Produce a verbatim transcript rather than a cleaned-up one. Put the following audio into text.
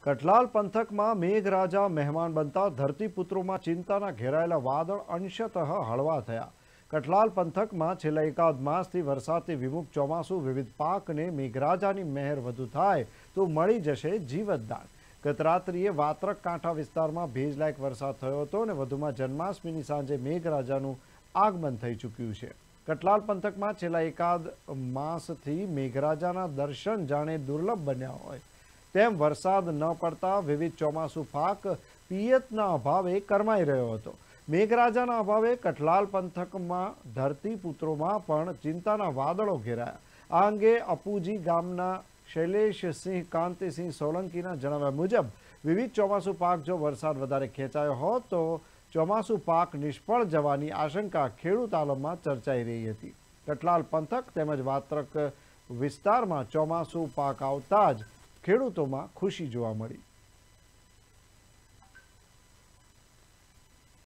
કઠલાલ પંથકમાં મેઘરાજા મહેમાન બનતા ધરતીપુત્રોમાં ચિંતાના ઘેરાયેલા વાદળ અંશતઃ હળવા થયા. કઠલાલ પંથકમાં છેલ્લા એકાદ માસથી વરસાદથી વિમુખ ચોમાસું વિવિધ પાકને મેઘરાજાની મહેર વધુ થાય તો મળી જશે જીવતદાન. ગત રાત્રિએ વાત્રક કાંઠા વિસ્તારમાં ભેજલાયક વરસાદ થયો હતો અને વધુમાં જન્માષ્ટમીની સાંજે મેઘરાજાનું આગમન થઈ ચૂક્યું છે. કઠલાલ પંથકમાં છેલ્લા એકાદ માસથી મેઘરાજાના દર્શન જાણે દુર્લભ બન્યા હોય તેમ વરસાદ ન પડતા વિવિધ ચોમાસુ પાક પિયતના અભાવે કરમાઈ રહ્યો હતો. મેઘરાજાના અભાવે કઠલાલ પંથકમાં ધરતીપુત્રોમાં પણ ચિંતાના વાદળો ઘેરાયા. આ અંગે અપુજી ગામના શૈલેષસિંહ કાંતિસિંહ સોલંકીના જણાવ્યા મુજબ વિવિધ ચોમાસુ પાક જો વરસાદ વધારે ખેંચાયો હોત તો ચોમાસુ પાક નિષ્ફળ જવાની આશંકા ખેડૂત આલમમાં ચર્ચાઈ રહી હતી. કઠલાલ પંથક તેમજ વાત્રક વિસ્તારમાં ચોમાસુ પાક આવતા જ ખેડૂતોમાં ખુશી જોવા મળી.